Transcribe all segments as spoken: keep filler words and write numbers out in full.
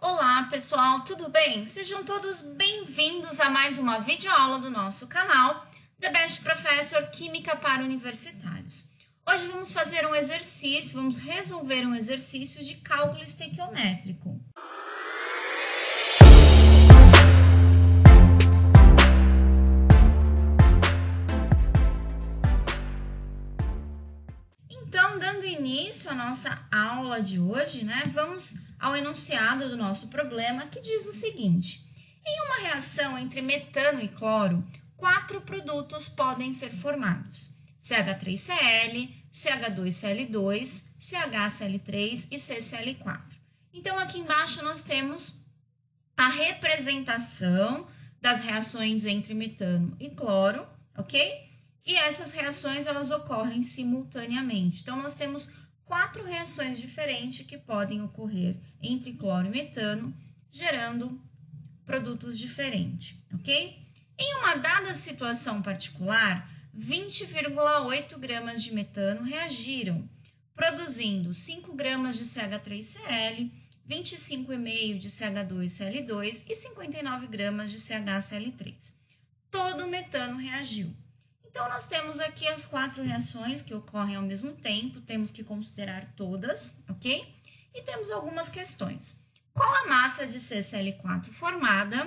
Olá pessoal, tudo bem? Sejam todos bem-vindos a mais uma videoaula do nosso canal The Best Professor Química para Universitários. Hoje vamos fazer um exercício, vamos resolver um exercício de cálculo estequiométrico. Então, dando início à nossa aula de hoje, né, vamos ao enunciado do nosso problema, que diz o seguinte: em uma reação entre metano e cloro, quatro produtos podem ser formados: C H três C L, C H dois C L dois, C H C L três e C C L quatro. Então, aqui embaixo nós temos a representação das reações entre metano e cloro, ok? E essas reações, elas ocorrem simultaneamente. Então, nós temos quatro reações diferentes que podem ocorrer entre cloro e metano, gerando produtos diferentes, ok? Em uma dada situação particular, vinte vírgula oito gramas de metano reagiram, produzindo cinco gramas de C H três C L, vinte e cinco vírgula cinco de C H dois C L dois e cinquenta e nove gramas de C H C L três. Todo o metano reagiu. Então, nós temos aqui as quatro reações que ocorrem ao mesmo tempo, temos que considerar todas, ok? E temos algumas questões. Qual a massa de C C L quatro formada?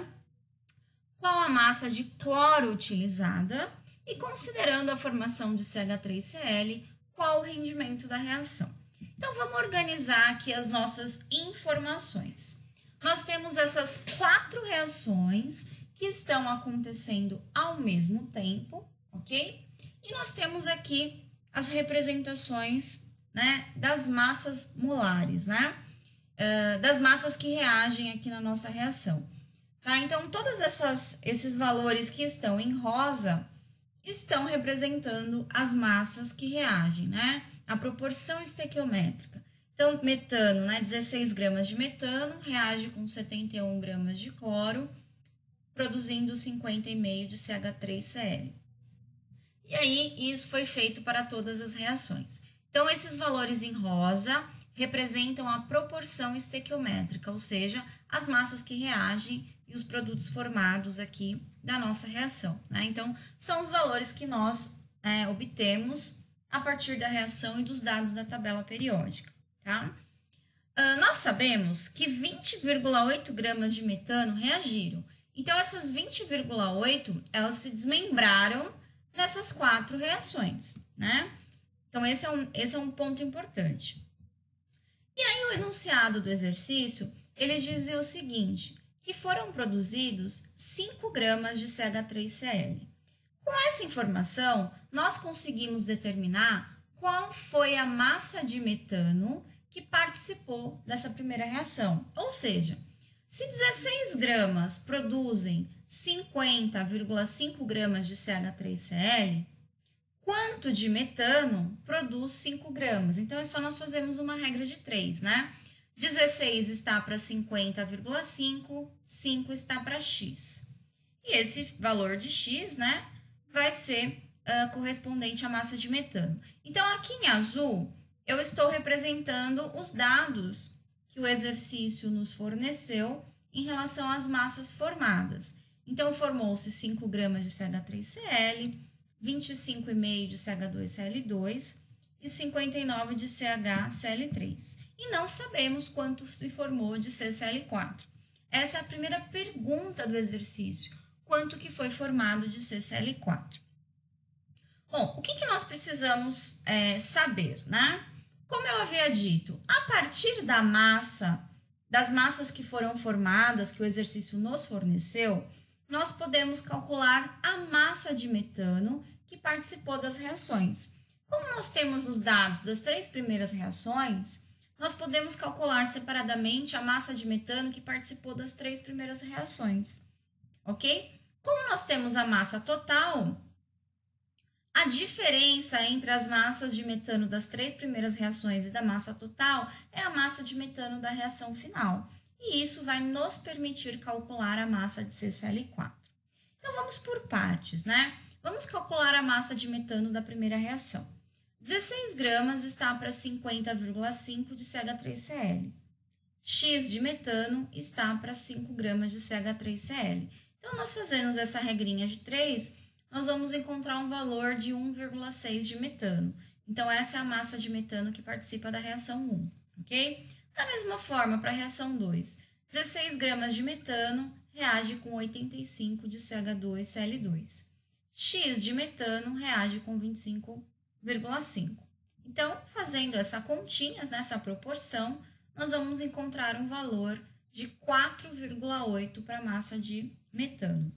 Qual a massa de cloro utilizada? E considerando a formação de C H três C L, qual o rendimento da reação? Então, vamos organizar aqui as nossas informações. Nós temos essas quatro reações que estão acontecendo ao mesmo tempo, ok? E nós temos aqui as representações, né, das massas molares, né? Uh, das massas que reagem aqui na nossa reação. Tá? Então, todos essas, esses valores que estão em rosa estão representando as massas que reagem, né? A proporção estequiométrica. Então, metano, né, dezesseis gramas de metano reage com setenta e um gramas de cloro, produzindo cinquenta vírgula cinco de C H três C L. E aí, isso foi feito para todas as reações. Então, esses valores em rosa representam a proporção estequiométrica, ou seja, as massas que reagem e os produtos formados aqui da nossa reação, né? Então, são os valores que nós é, obtemos a partir da reação e dos dados da tabela periódica, tá? Uh, nós sabemos que vinte vírgula oito gramas de metano reagiram. Então, essas vinte vírgula oito, elas se desmembraram nessas quatro reações, né? Então, esse é, um, esse é um ponto importante. E aí, o enunciado do exercício, ele dizia o seguinte, que foram produzidos cinco gramas de C H três C L. Com essa informação, nós conseguimos determinar qual foi a massa de metano que participou dessa primeira reação. Ou seja, se dezesseis gramas produzem cinquenta vírgula cinco gramas de C H três C L, quanto de metano produz cinco gramas? Então, é só nós fazermos uma regra de três, né? dezesseis está para cinquenta vírgula cinco, cinco está para X. E esse valor de X, né, vai ser uh, correspondente à massa de metano. Então, aqui em azul, eu estou representando os dados que o exercício nos forneceu em relação às massas formadas. Então, formou-se cinco gramas de C H três C L, vinte e cinco vírgula cinco de C H dois C L dois e cinquenta e nove de C H C L três. E não sabemos quanto se formou de C C L quatro. Essa é a primeira pergunta do exercício. Quanto que foi formado de C C L quatro? Bom, o que, que nós precisamos é, saber, né? Como eu havia dito, a partir da massa, das massas que foram formadas, que o exercício nos forneceu, nós podemos calcular a massa de metano que participou das reações. Como nós temos os dados das três primeiras reações, nós podemos calcular separadamente a massa de metano que participou das três primeiras reações, ok? Como nós temos a massa total, a diferença entre as massas de metano das três primeiras reações e da massa total é a massa de metano da reação final. E isso vai nos permitir calcular a massa de C C L quatro. Então, vamos por partes, né? Vamos calcular a massa de metano da primeira reação. dezesseis gramas está para cinquenta vírgula cinco de C H três C L. X de metano está para cinco gramas de C H três C L. Então, nós fazemos essa regrinha de três, nós vamos encontrar um valor de um vírgula seis de metano. Então, essa é a massa de metano que participa da reação um, ok? Da mesma forma, para a reação dois, dezesseis gramas de metano reage com oitenta e cinco de C H dois C L dois. X de metano reage com vinte e cinco vírgula cinco. Então, fazendo essa continha, nessa proporção, nós vamos encontrar um valor de quatro vírgula oito para a massa de metano.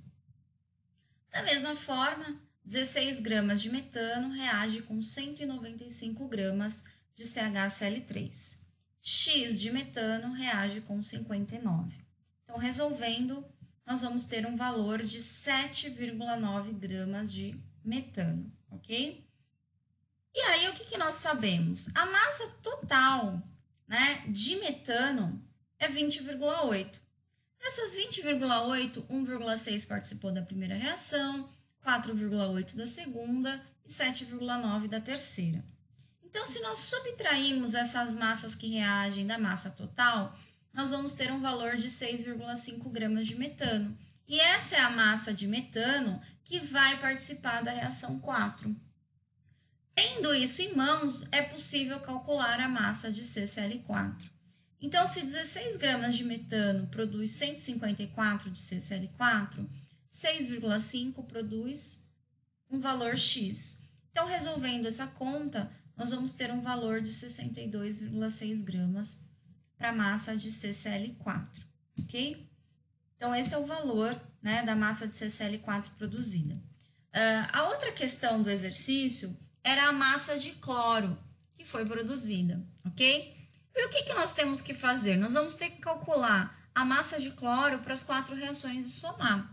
Da mesma forma, dezesseis gramas de metano reage com cento e noventa e cinco gramas de C H C L três. X de metano reage com cinquenta e nove. Então, resolvendo, nós vamos ter um valor de sete vírgula nove gramas de metano, ok? E aí, o que, que nós sabemos? A massa total, né, de metano é vinte vírgula oito. Dessas vinte vírgula oito, um vírgula seis participou da primeira reação, quatro vírgula oito da segunda e sete vírgula nove da terceira. Então, se nós subtrairmos essas massas que reagem da massa total, nós vamos ter um valor de seis vírgula cinco gramas de metano. E essa é a massa de metano que vai participar da reação quatro. Tendo isso em mãos, é possível calcular a massa de C C L quatro. Então, se dezesseis gramas de metano produz cento e cinquenta e quatro de C C L quatro, seis vírgula cinco produz um valor X. Então, resolvendo essa conta, nós vamos ter um valor de sessenta e dois vírgula seis gramas para a massa de C C L quatro, ok? Então, esse é o valor, né, da massa de C C L quatro produzida. Uh, a outra questão do exercício era a massa de cloro que foi produzida, ok? E o que, que nós temos que fazer? Nós vamos ter que calcular a massa de cloro para as quatro reações e somar.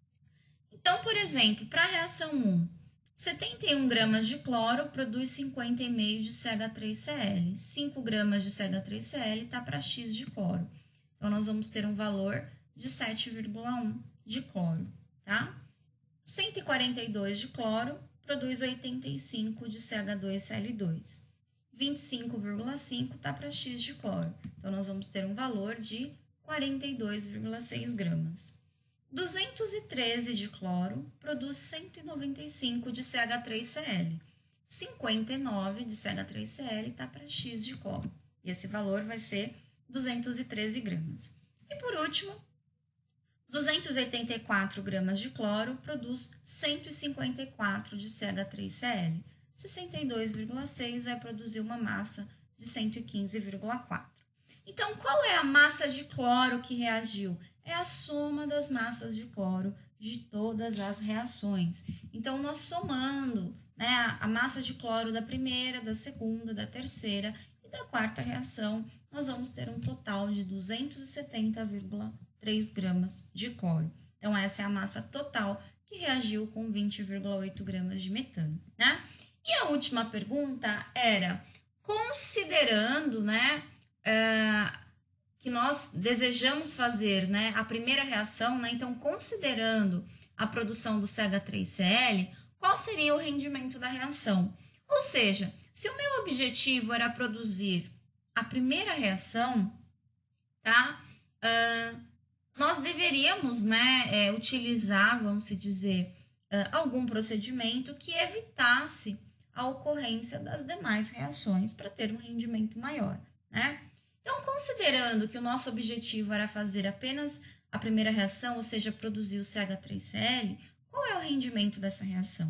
Então, por exemplo, para a reação um, setenta e um gramas de cloro produz cinquenta e cinco de C H três C L. cinco gramas de C H três C L está para X de cloro. Então, nós vamos ter um valor de sete vírgula um de cloro, tá? cento e quarenta e dois de cloro produz oitenta e cinco de C H dois C L dois. vinte e cinco vírgula cinco está para X de cloro. Então, nós vamos ter um valor de quarenta e dois vírgula seis gramas. duzentos e treze de cloro produz cento e noventa e cinco de C H três C L. cinquenta e nove de C H três C L está para X de cloro. E esse valor vai ser duzentos e treze gramas. E por último, duzentos e oitenta e quatro gramas de cloro produz cento e cinquenta e quatro de C H três C L. sessenta e dois vírgula seis vai produzir uma massa de cento e quinze vírgula quatro. Então, qual é a massa de cloro que reagiu? É a soma das massas de cloro de todas as reações. Então, nós somando, né, a massa de cloro da primeira, da segunda, da terceira e da quarta reação, nós vamos ter um total de duzentos e setenta vírgula três gramas de cloro. Então, essa é a massa total que reagiu com vinte vírgula oito gramas de metano, né? E a última pergunta era, considerando, né, uh, que nós desejamos fazer, né, a primeira reação, né, então, considerando a produção do C H três C L, qual seria o rendimento da reação? Ou seja, se o meu objetivo era produzir a primeira reação, tá, uh, nós deveríamos, né, é, utilizar, vamos dizer, uh, algum procedimento que evitasse a ocorrência das demais reações para ter um rendimento maior, né? Então, considerando que o nosso objetivo era fazer apenas a primeira reação, ou seja, produzir o C H três C L, qual é o rendimento dessa reação?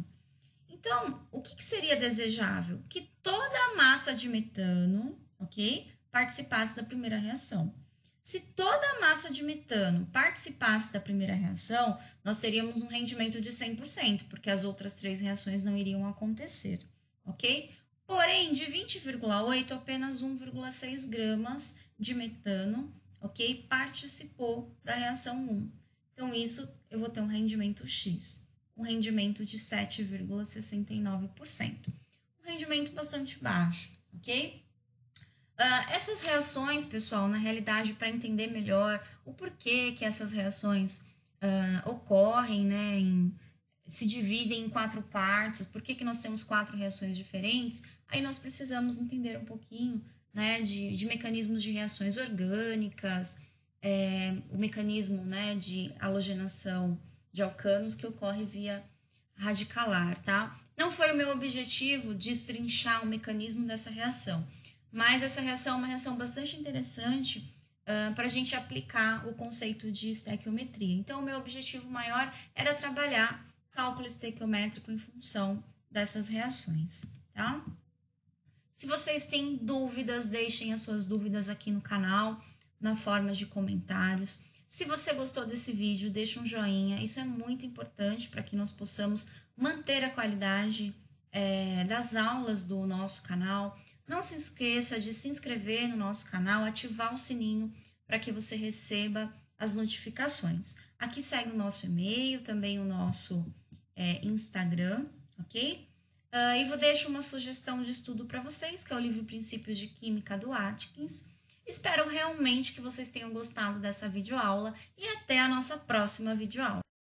Então, o que, que seria desejável? Que toda a massa de metano, ok, participasse da primeira reação. Se toda a massa de metano participasse da primeira reação, nós teríamos um rendimento de cem por cento, porque as outras três reações não iriam acontecer, ok? Porém, de vinte vírgula oito, apenas um vírgula seis gramas de metano, ok, participou da reação um. Então, isso eu vou ter um rendimento X, um rendimento de sete vírgula sessenta e nove por cento. Um rendimento bastante baixo, ok? Uh, essas reações, pessoal, na realidade, para entender melhor o porquê que essas reações uh, ocorrem, né, em, se dividem em quatro partes, por que que nós temos quatro reações diferentes, aí nós precisamos entender um pouquinho, né, de, de mecanismos de reações orgânicas, é, o mecanismo, né, de halogenação de alcanos que ocorre via radicalar, tá? Não foi o meu objetivo destrinchar o mecanismo dessa reação, mas essa reação é uma reação bastante interessante uh, para a gente aplicar o conceito de estequiometria. Então, o meu objetivo maior era trabalhar cálculo estequiométrico em função dessas reações, tá? Se vocês têm dúvidas, deixem as suas dúvidas aqui no canal, na forma de comentários. Se você gostou desse vídeo, deixa um joinha, isso é muito importante para que nós possamos manter a qualidade é, das aulas do nosso canal. Não se esqueça de se inscrever no nosso canal, ativar o sininho para que você receba as notificações. Aqui segue o nosso e-mail, também o nosso é, Instagram, ok? Uh, e vou deixar uma sugestão de estudo para vocês, que é o livro Princípios de Química do Atkins. Espero realmente que vocês tenham gostado dessa videoaula e até a nossa próxima videoaula.